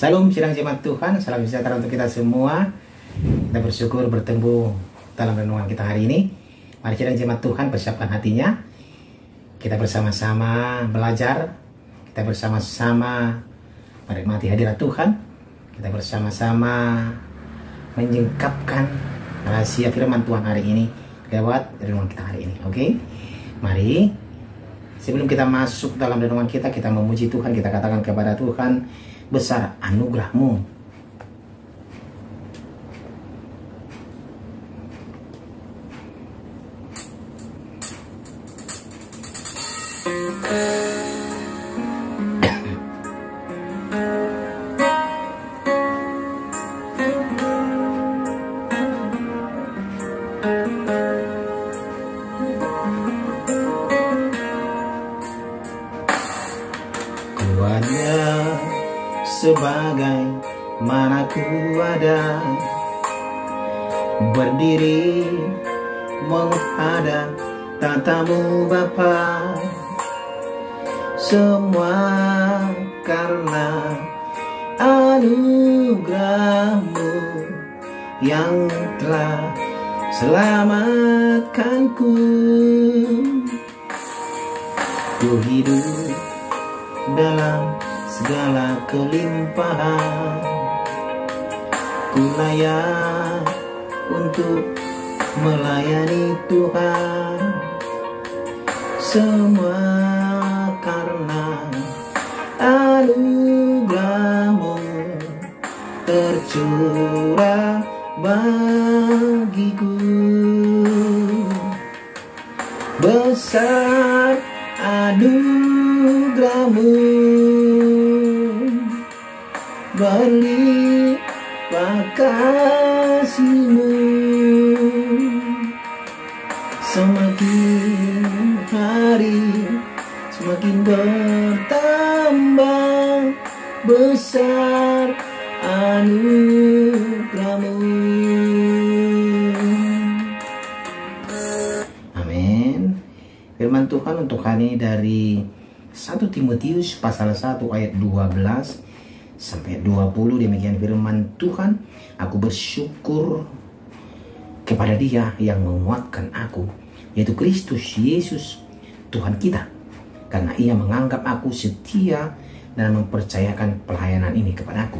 Salam sidang jemaat Tuhan, salam sejahtera untuk kita semua. Kita bersyukur bertemu dalam renungan kita hari ini. Mari sidang jemaat Tuhan persiapkan hatinya. Kita bersama-sama belajar, kita bersama-sama menikmati hadirat Tuhan. Kita bersama-sama menyingkapkan rahasia firman Tuhan hari ini lewat renungan kita hari ini. Oke? Mari sebelum kita masuk dalam renungan kita memuji Tuhan, kita katakan kepada Tuhan, besar anugerah-Mu. Sebagai mana ku ada, berdiri menghadap tatamu Bapa, semua karena anugerah-Mu yang telah selamatkanku. Ku hidup dalam segala kelimpahan, ku layak untuk melayani Tuhan, semua karena anugerah-Mu tercurah bagiku. Besar anugerah-Mu, berlimpah kasih-Mu, semakin hari semakin bertambah besar anugerah-Mu. Amin. Firman Tuhan untuk hari ini dari 1 Timotius pasal 1 ayat 12 sampai 20. Demikian firman Tuhan. Aku bersyukur kepada Dia yang menguatkan aku, yaitu Kristus Yesus Tuhan kita, karena Ia menganggap aku setia dan mempercayakan pelayanan ini kepadaku.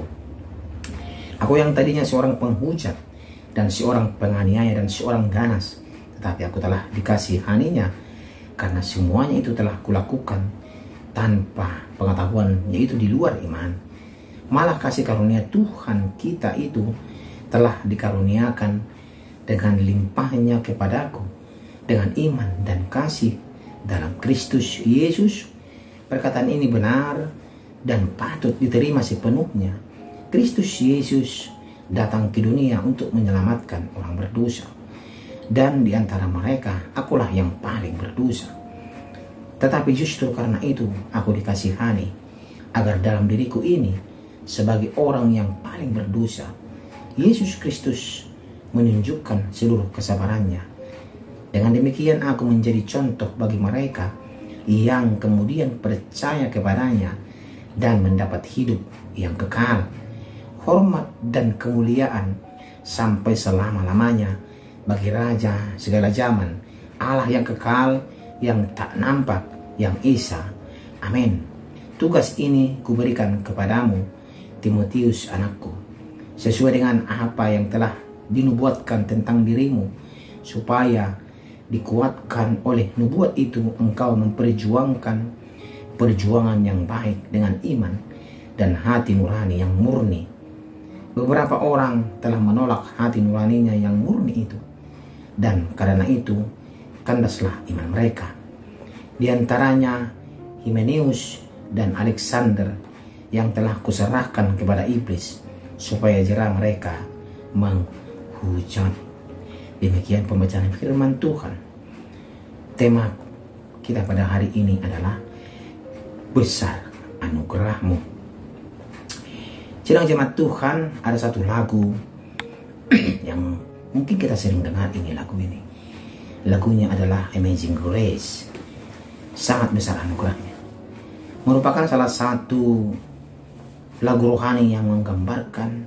Aku yang tadinya seorang penghujat dan seorang penganiaya dan seorang ganas, tetapi aku telah dikasihaninya, karena semuanya itu telah kulakukan tanpa pengetahuan, yaitu di luar iman. Malah kasih karunia Tuhan kita itu telah dikaruniakan dengan limpahnya kepadaku dengan iman dan kasih dalam Kristus Yesus. Perkataan ini benar dan patut diterima sepenuhnya. Kristus Yesus datang ke dunia untuk menyelamatkan orang berdosa, dan di antara mereka akulah yang paling berdosa. Tetapi justru karena itu aku dikasihani, agar dalam diriku ini sebagai orang yang paling berdosa, Yesus Kristus menunjukkan seluruh kesabarannya. Dengan demikian aku menjadi contoh bagi mereka yang kemudian percaya kepadanya dan mendapat hidup yang kekal, hormat dan kemuliaan sampai selama-lamanya bagi Raja segala zaman, Allah yang kekal, yang tak nampak, yang esa. Amin. Tugas ini kuberikan kepadamu, Timotius anakku, sesuai dengan apa yang telah dinubuatkan tentang dirimu, supaya dikuatkan oleh nubuat itu engkau memperjuangkan perjuangan yang baik dengan iman dan hati nurani yang murni. Beberapa orang telah menolak hati nuraninya yang murni itu, dan karena itu kandaslah iman mereka. Di antaranya Himeneus dan Alexander, yang telah kuserahkan kepada iblis supaya jera mereka menghujat. Demikian pembacaan firman Tuhan. Tema kita pada hari ini adalah besar anugerah-Mu. Sidang jemaat Tuhan, ada satu lagu yang mungkin kita sering dengar ini, lagu ini. Lagunya adalah Amazing Grace. Sangat besar anugerahnya. Merupakan salah satu lagu rohani yang menggambarkan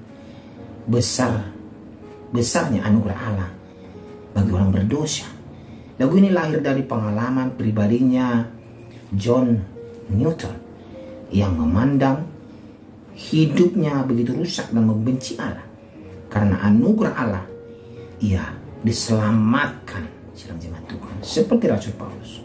besarnya anugerah Allah bagi orang berdosa. Lagu ini lahir dari pengalaman pribadinya John Newton yang memandang hidupnya begitu rusak dan membenci Allah. Karena anugerah Allah, ia diselamatkan, sedang jemaat Tuhan. Seperti Rasul Paulus.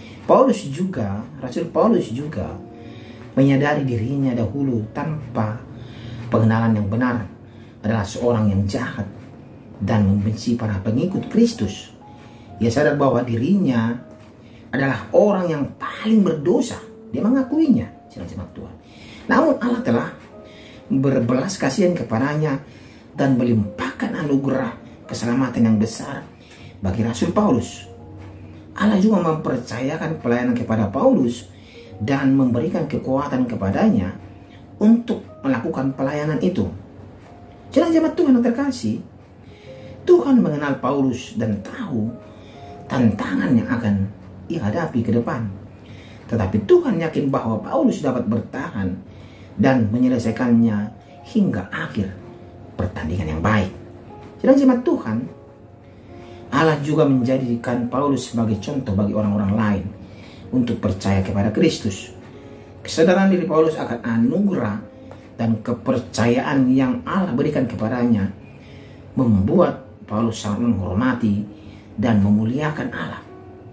Rasul Paulus juga menyadari dirinya dahulu tanpa pengenalan yang benar adalah seorang yang jahat dan membenci para pengikut Kristus. Ia sadar bahwa dirinya adalah orang yang paling berdosa. Dia mengakuinya, sedang jemaat Tuhan. Namun Allah telah berbelas kasihan kepadanya dan melimpahkan anugerah keselamatan yang besar bagi Rasul Paulus. Allah juga mempercayakan pelayanan kepada Paulus dan memberikan kekuatan kepadanya untuk melakukan pelayanan itu. Jangan jemaat Tuhan yang terkasih, Tuhan mengenal Paulus dan tahu tantangan yang akan ia hadapi ke depan. Tetapi Tuhan yakin bahwa Paulus dapat bertahan dan menyelesaikannya hingga akhir pertandingan yang baik. Sedang jemaat Tuhan, Allah juga menjadikan Paulus sebagai contoh bagi orang-orang lain untuk percaya kepada Kristus. Kesadaran diri Paulus akan anugerah dan kepercayaan yang Allah berikan kepadanya membuat Paulus sangat menghormati dan memuliakan Allah.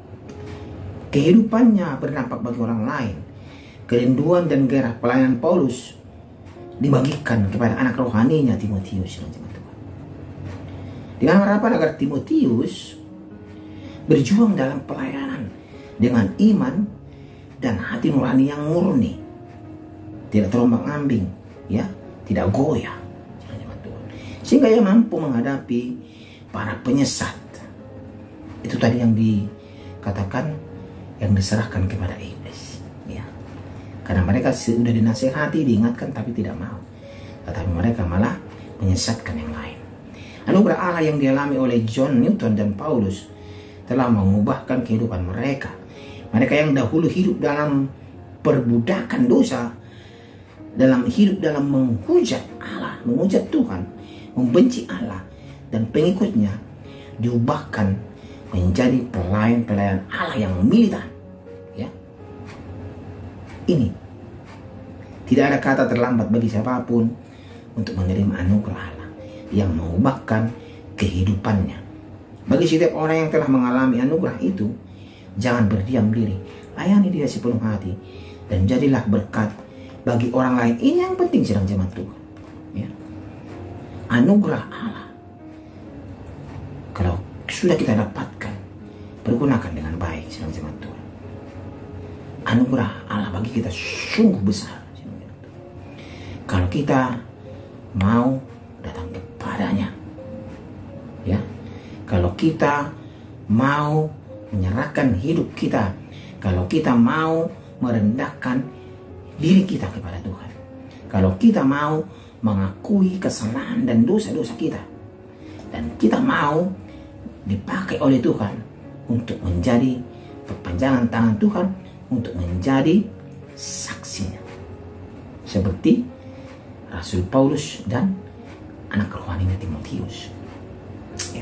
Kehidupannya berdampak bagi orang lain. Kerinduan dan gairah pelayanan Paulus dibagikan kepada anak rohaninya Timotius. Dengan harapan agar Timotius berjuang dalam pelayanan dengan iman dan hati nurani yang murni, tidak terombang-ambing, ya, tidak goyah, sehingga ia mampu menghadapi para penyesat. Itu tadi yang dikatakan, yang diserahkan kepada iblis, ya. Karena mereka sudah dinasihati, diingatkan, tapi tidak mau. Tetapi mereka malah menyesatkan yang lain. Anugerah Allah yang dialami oleh John Newton dan Paulus telah mengubahkan kehidupan mereka. Mereka yang dahulu hidup dalam perbudakan dosa, hidup dalam menghujat Allah, menghujat Tuhan, membenci Allah dan pengikutnya, diubahkan menjadi pelayan-pelayan Allah yang militan. Ya. Ini tidak ada kata terlambat bagi siapapun untuk menerima anugerah Allah yang mengubahkan kehidupannya. Bagi setiap orang yang telah mengalami anugerah itu, jangan berdiam diri, layani dia sepenuh hati dan jadilah berkat bagi orang lain. Ini yang penting, sedang jemaat Tuhan, ya. Anugerah Allah, kalau sudah kita dapatkan, pergunakan dengan baik, sedang jemaat Tuhan. Anugerah Allah bagi kita sungguh besar. Kalau kita mau datang kepadanya, ya. Kalau kita mau menyerahkan hidup kita, kalau kita mau merendahkan diri kita kepada Tuhan, kalau kita mau mengakui kesalahan dan dosa-dosa kita, dan kita mau dipakai oleh Tuhan untuk menjadi perpanjangan tangan Tuhan, untuk menjadi saksinya, seperti Rasul Paulus dan anak rohaninya Timotius, ya.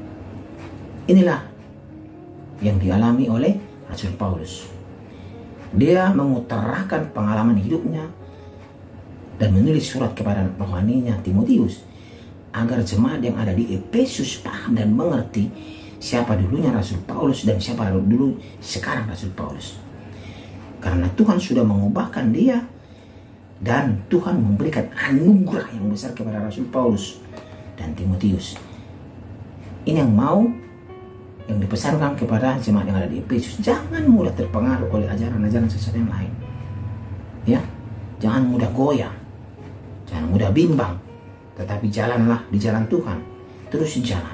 Inilah yang dialami oleh Rasul Paulus. Dia mengutarakan pengalaman hidupnya dan menulis surat kepada rohaninya Timotius agar jemaat yang ada di Efesus paham dan mengerti siapa dulunya Rasul Paulus dan siapa dulu sekarang Rasul Paulus. Karena Tuhan sudah mengubahkan dia dan Tuhan memberikan anugerah yang besar kepada Rasul Paulus dan Timotius. Ini yang dipesankan kepada jemaat yang ada di Efesus. Jangan mudah terpengaruh oleh ajaran-ajaran sesat yang lain, ya. Jangan mudah goyah, jangan mudah bimbang, tetapi jalanlah di jalan Tuhan, terus jalan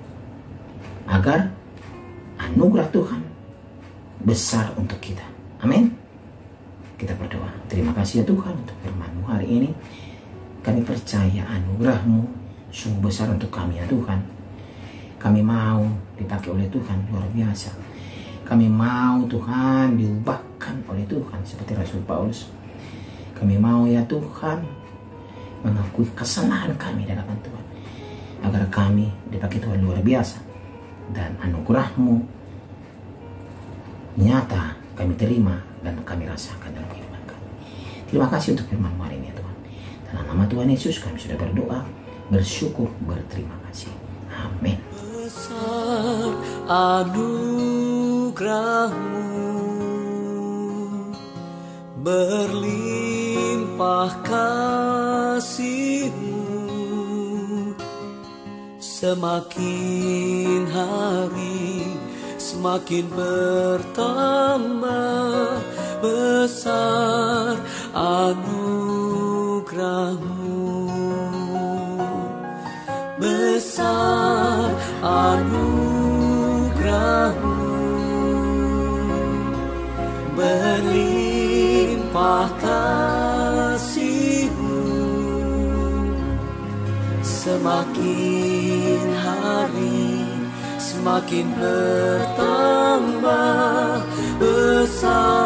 agar anugerah Tuhan besar untuk kita. Amin. Kita berdoa. Terima kasih ya Tuhan untuk firman-Mu hari ini. Kami percaya anugerah-Mu sungguh besar untuk kami ya Tuhan. Kami mau dipakai oleh Tuhan luar biasa. Kami mau Tuhan diubahkan oleh Tuhan seperti Rasul Paulus. Kami mau ya Tuhan mengakui kesalahan kami di hadapan Tuhan, agar kami dipakai Tuhan luar biasa, dan anugerah-Mu nyata kami terima dan kami rasakan dalam kehidupan kami. Terima kasih untuk firman-Mu hari ini ya Tuhan. Dalam nama Tuhan Yesus kami sudah berdoa, bersyukur, berterima kasih. Amin. Besar anugerah-Mu, berlimpah kasih-Mu, semakin hari semakin bertambah. Besar anugerah-Mu, besar anugerah-Mu, berlimpah kasih-Mu, semakin hari semakin bertambah. Besar